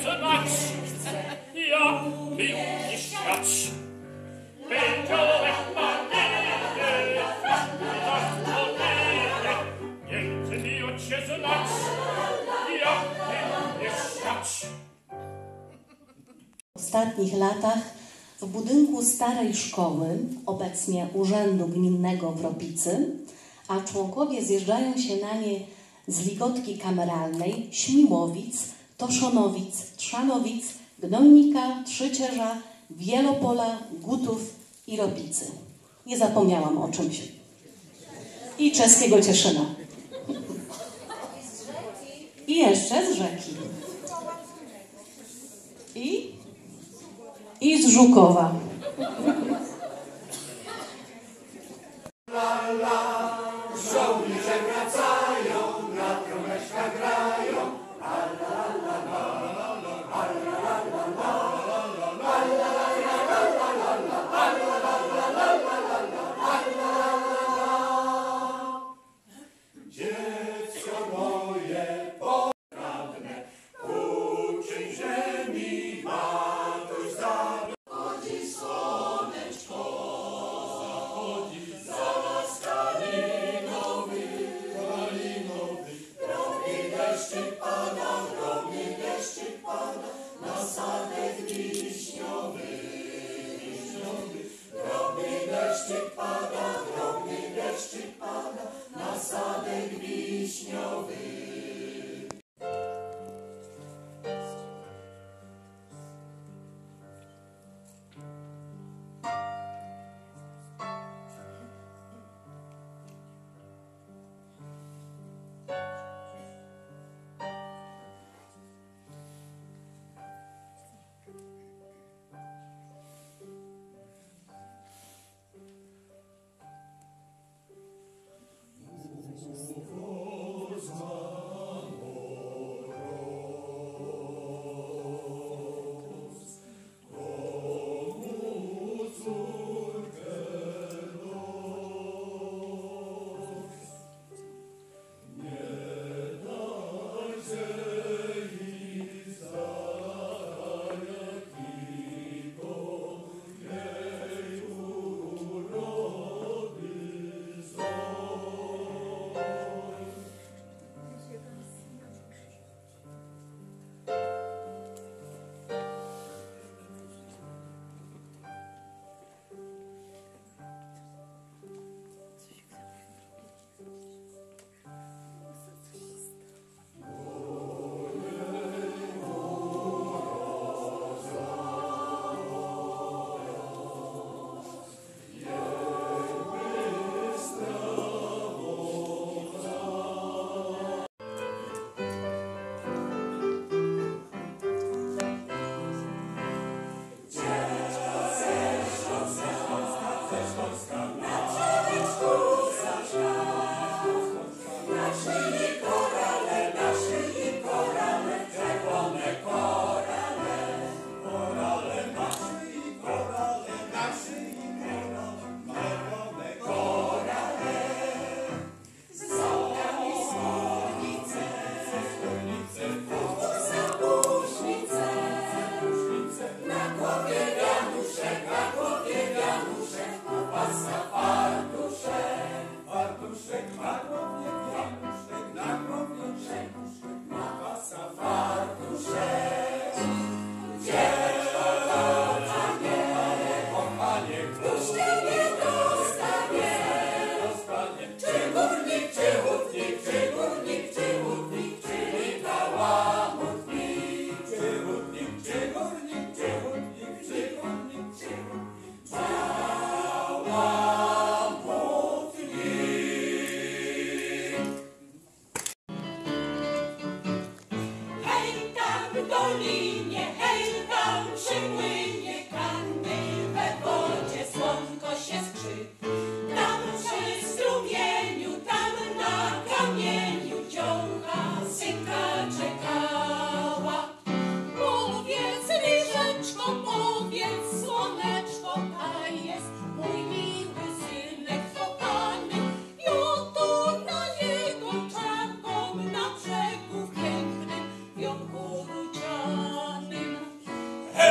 znać, jak pięknie świat. Wiedziałeś, Marynie, tak człowieka, nie tliło cię znać, jak pięknie świat. W ostatnich latach w budynku starej szkoły, obecnie Urzędu Gminnego w Ropicy, a członkowie zjeżdżają się na nie z Ligotki Kameralnej, Śmiłowic, Toszonowic, Trzanowic, Gnojnika, Trzycierza, Wielopola, Gutów i Ropicy. Nie zapomniałam o czymś. I czeskiego Cieszyna. I jeszcze z rzeki. I z Żukowa. Żołnierze wracają, na trąbeczkach grają. Dziecko moje poradne, uczyń, że mi matuś zachodzi słoneczko, zachodzi zaraz kalinowy, drobny deszczyk pada, na sadek wiśniowy, drobny deszczyk pada, na sadek wiśniowy.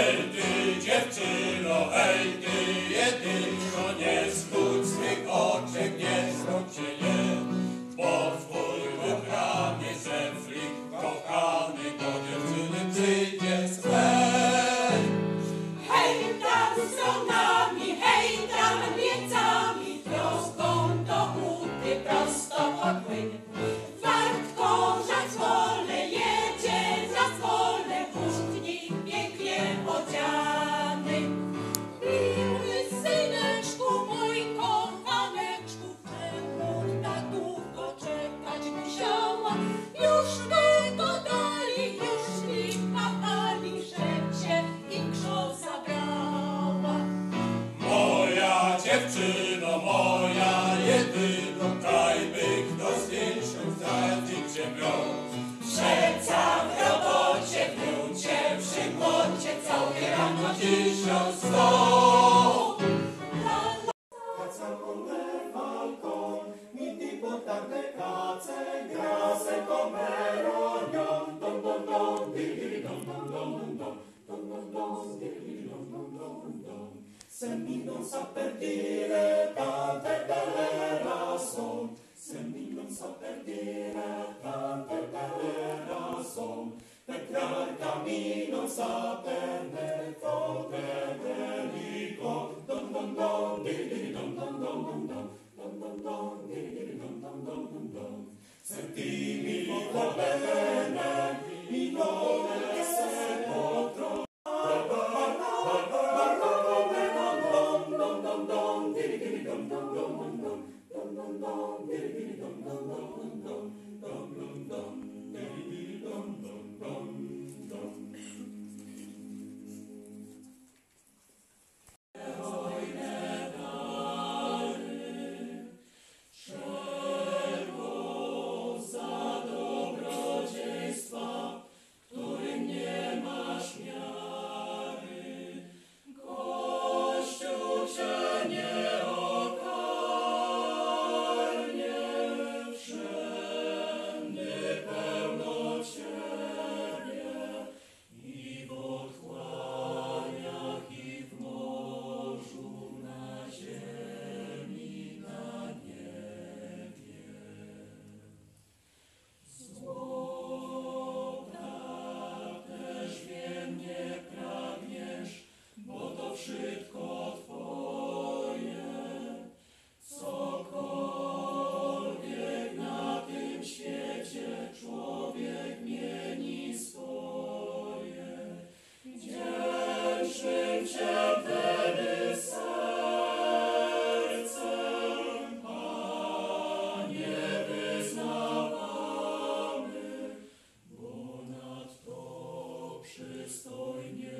Hej ty dziewczyno, hej ty jedynko, nie skróć swych oczek, nie zrób się nie. Pozwól wybranie ze flik kochany, do dziewczyny przyjdzie swej. Hej tam stronami, hej tam wiecami, troską do buty prosto pod młyn. Wartkorza zwolę jedzie za zwolę, chustnik pięknie odziany. Miły syneczku, mój kochaneczku, czemu tak długo czekać musiała? Już wygodali, już śliwkawali, że się i krzo zabrała. Moja dziewczyno, moja jedyno, daj by kto zdjęciu zdradzić cię miał. Serca w robocie, w nucie, przy młocie, całe rano dziś o sto. Caza come falcon, mi ti portarne cace, grase come rognon, dom dom dom, diri dom dom dom dom, dom dom dom, diri dom dom dom dom. Se mi non saper dire tante belle rason, se mi non saper dire tante belle rason, per crear camino saperne potere dico, dom dom dom, diri dom dom dom dom dom, dom dom dom, diri dom dom dom dom dom. Sentimi molto bene, mi nome se potrò. Przystojnie